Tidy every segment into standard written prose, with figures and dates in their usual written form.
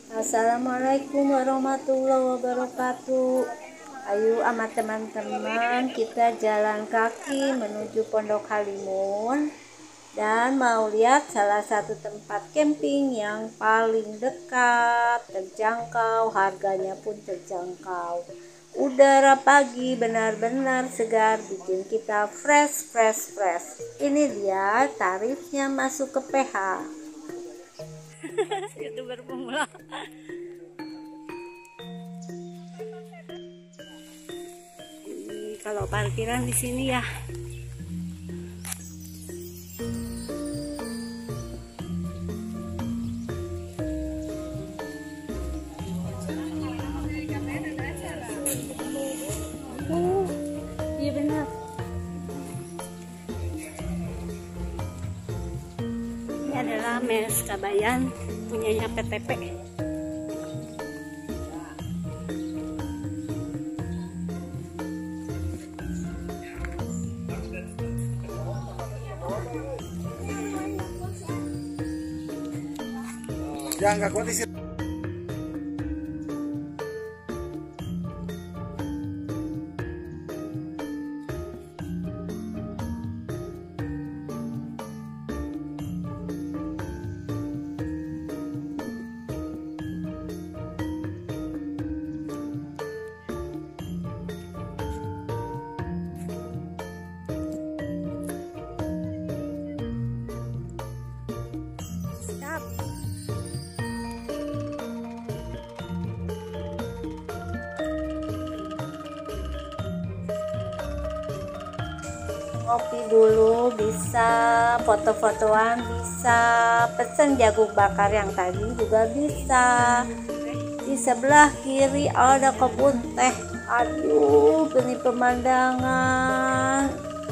Assalamualaikum warahmatullahi wabarakatuh. Ayo sama teman-teman kita jalan kaki menuju Pondok Halimun dan mau lihat salah satu tempat camping yang paling dekat, terjangkau, harganya pun terjangkau. Udara pagi benar-benar segar, bikin kita fresh. Ini dia tarifnya masuk ke PH. YouTuber pemula. Kalau parkiran di sini ya. Iya benar. Ini adalah Mes Kabayan punyanya PTP. Jangan nggak kuat isi. Ngopi dulu bisa, foto-fotoan bisa, pesen jagung bakar yang tadi juga bisa. Di sebelah kiri ada kebun teh. Aduh, ini pemandangan.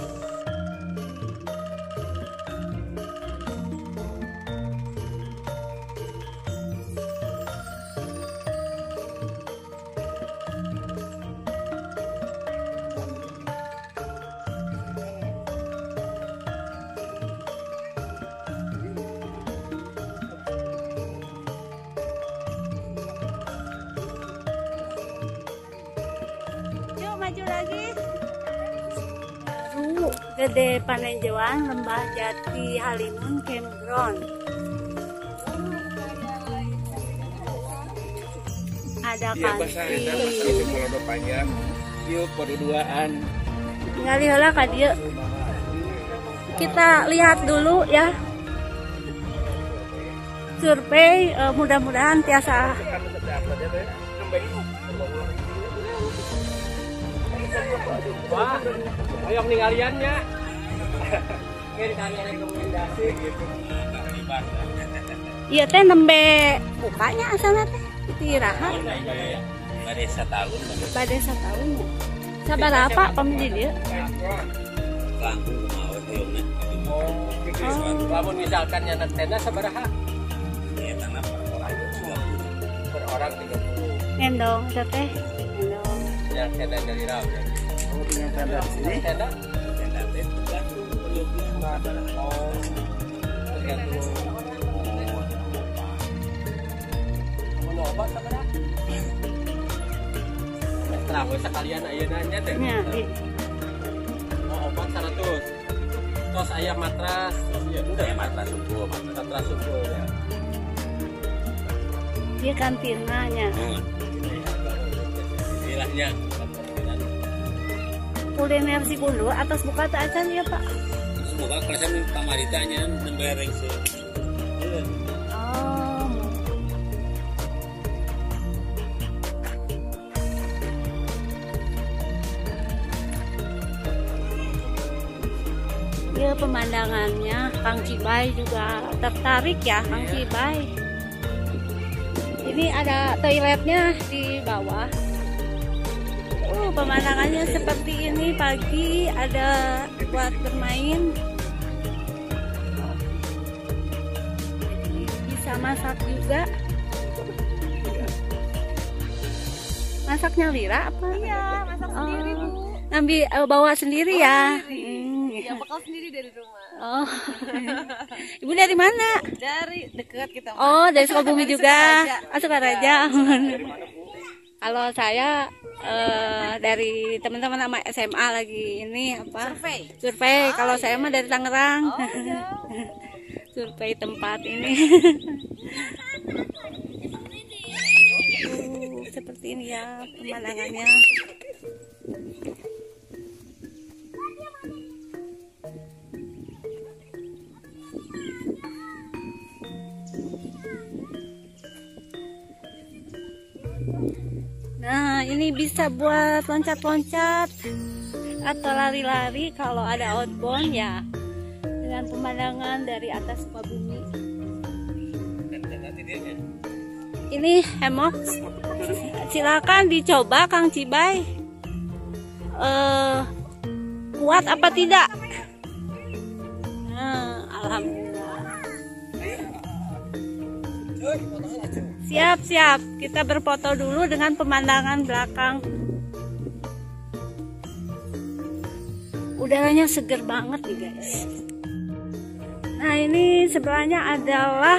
Maju lagi. Gede Panenjauan, Lembah Jati Halimun Campground. Ada kantin. Ngali heula ka dieu. Kita lihat dulu ya. Survei, mudah-mudahan tiasa. Wah, ayo ninggaliannya. Ini kalian rekomendasi gitu. Iya teh nembe bukanya asalna teh istirahat. Bade setahun. Bade setahun. Sabaraha pamili dieu? Langkung kumaha hoyongna. Lamun misalkan nya tenda sabaraha? Ya tanah per orang 30. Endong teh. Endong. Yang tenda dari raw. Yang tenda di sini. Tenda teh tergantung penduduknya. Tergantung. Mau obat sabaraha? Terus sekalian ayeuna nya teh. Nya, Mau obat 100. Tos aya matras. Iya, udah ya matras suku, matras suku ya. Dia kantinnya nya. Ilahnya. Kuliner si Kundu atas buka tak acan ya Pak? Semoga kelasan pamaritanya nembereng se. Oh. Ya pemandangannya Kang Cibai juga tertarik ya Kang Cibai. Ini ada toiletnya di bawah. Pemandangannya seperti ini pagi, ada buat bermain, bisa masak juga. Masaknya Lira apa? Iya, masak sendiri Bu. Ngambil bawa sendiri ya. Ya bekal sendiri dari rumah. Oh. Ibu dari mana? Dari dekat kita. Oh, dari Sukabumi juga. Sukaraja. Sukaraja. Kalau saya dari teman-teman sama SMA lagi ini apa? Survei. Kalau saya mah dari Tangerang. Oh, iya. Survei tempat ini. Seperti ini ya pemandangannya. Nah, ini bisa buat loncat-loncat atau lari-lari kalau ada outbound ya, dengan pemandangan dari atas Sukabumi. Ini hemok, silakan dicoba Kang Cibai. Kuat apa tidak? Nah, alhamdulillah. Siap, kita berfoto dulu dengan pemandangan belakang. Udaranya seger banget nih guys. Nah, ini sebelahnya adalah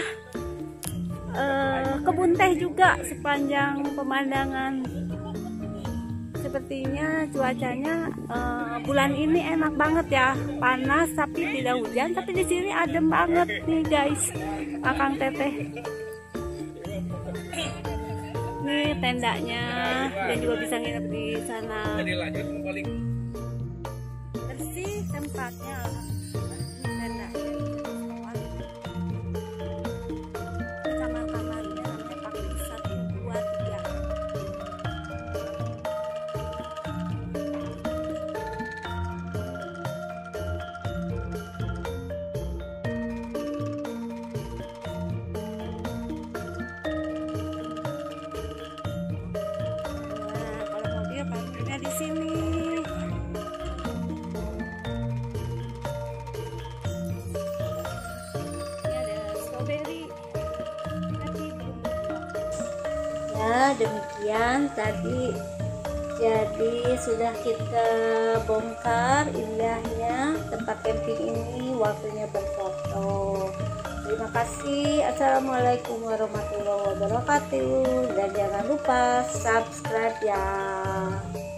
kebun teh juga sepanjang pemandangan. Sepertinya cuacanya bulan ini enak banget ya, panas tapi tidak hujan, tapi di sini adem banget nih guys. Akang Teteh. Ini tendanya dan juga bisa nginep di sana. Bersih tempatnya. Tenda. Kamar-kamarnya pakai 1, 2, 3. Di sini ini ada strawberry. Ya, demikian tadi. Jadi sudah kita bongkar indahnya tempat camping ini, waktunya berfoto. Terima kasih. Assalamualaikum warahmatullahi wabarakatuh. Dan jangan lupa subscribe ya.